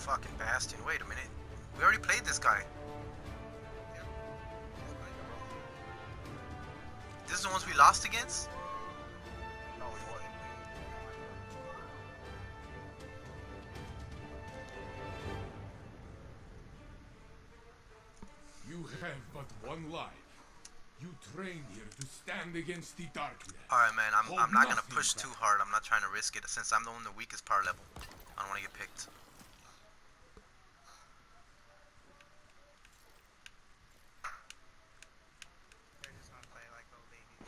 Fucking Bastion. Wait a minute. We already played this guy. Yep. This is the ones we lost against? No, we won. You have but one life. You trained here to stand against the darkness. Alright, man. I'm Hold not gonna nothing push back. too hard. I'm not trying to risk it since I'm the one the weakest power level. I don't want to get picked. They're just gonna play like little babies.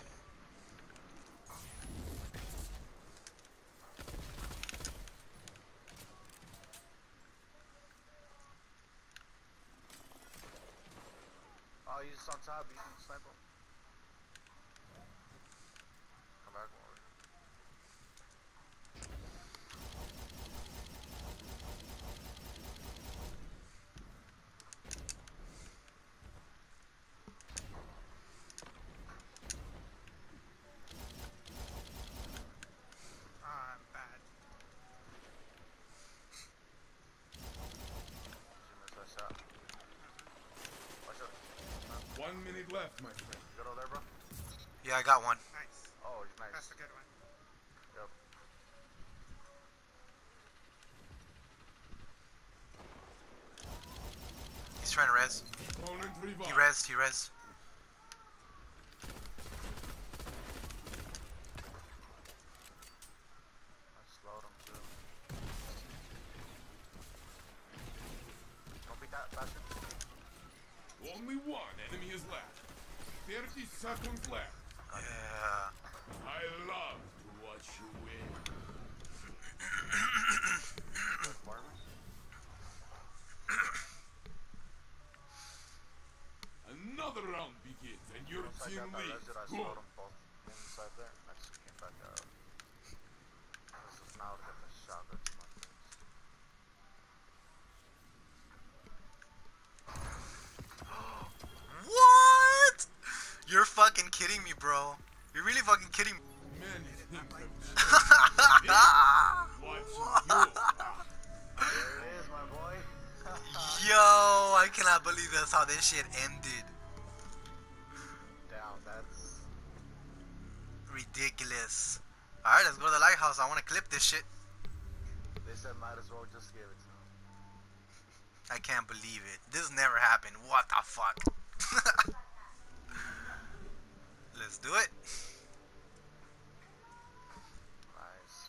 Oh, he's just on top. You can snipe him. Come back more. Ah, I'm bad. Did you miss that shot? Watch out. 1 minute left, my friend. You got over there, bro? Yeah, I got one. Nice. Oh, he's nice. That's a good one. Yep. He's trying to res. Opponent He revived. rezzed. He rezzed. I slowed him too. Don't beat that bastard. Only one enemy is left. 30 seconds left. Yeah. I love to watch you win. Good farmer. Another round begins and your Once I team got that leads. resident, I Good. slowed them both inside there. I just came back out. This is now to get the shotgun to my face. What? You're fucking kidding me, bro. You're really fucking kidding me. Many things have changed. Watching There it is, my boy. Yo, I cannot believe that's how this shit ended. Down, that's... Ridiculous. Alright, let's go to the lighthouse. I want to clip this shit. They said might as well just give it to him. I can't believe it. This never happened. What the fuck? Let's do it. Nice.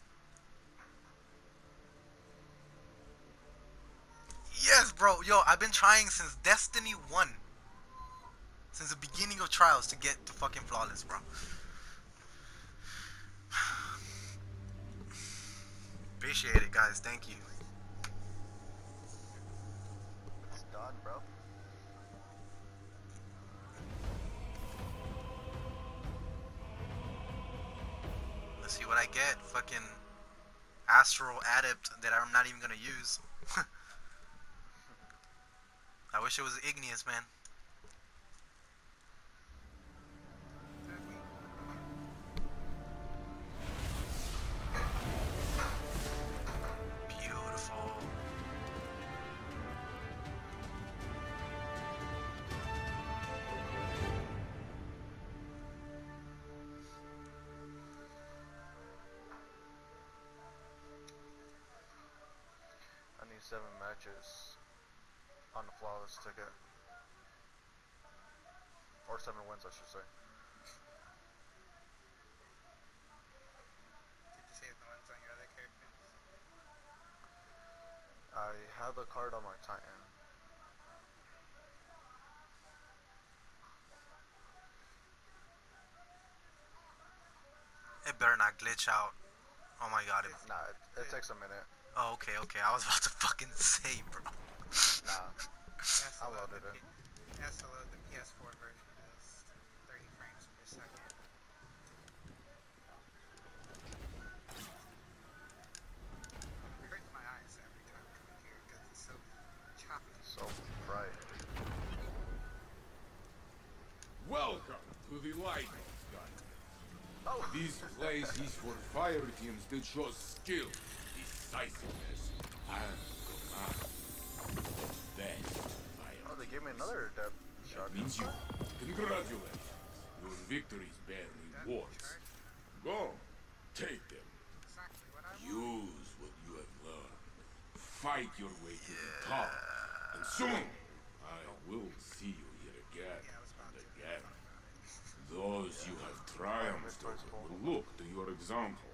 Yes, bro. Yo, I've been trying since Destiny 1. Since the beginning of Trials to get to fucking flawless, bro. Appreciate it, guys. Thank you. It's done, bro. Let's see what I get. Fucking Astral Adept that I'm not even gonna use. I wish it was Igneous, man. Beautiful. I need 7 matches on the flawless ticket. Or 7 wins, I should say. Did you save the ones on your other characters? I have the card on my Titan. It better not glitch out. Oh my god. Nah, it takes a minute. Oh, okay, okay. I was about to fucking say, bro. Nah, Has to I load loaded the it. Has to load the PS4 version. It's 30 frames per second. It hurts my eyes every time I come in here because it's so choppy. So bright. Welcome to the lighthouse, guys. Oh! This place is for fire teams that show skill, decisiveness, and Then, Oh, they gave me another depth that shot. means you. Congratulations. Your victories bear rewards. Go. Take them. Exactly what I want. Use what you have learned. Fight your way to the top. And soon, I will see you here again Yeah, I was about and to. again. Thought about it. Those you have triumphed over will look to your example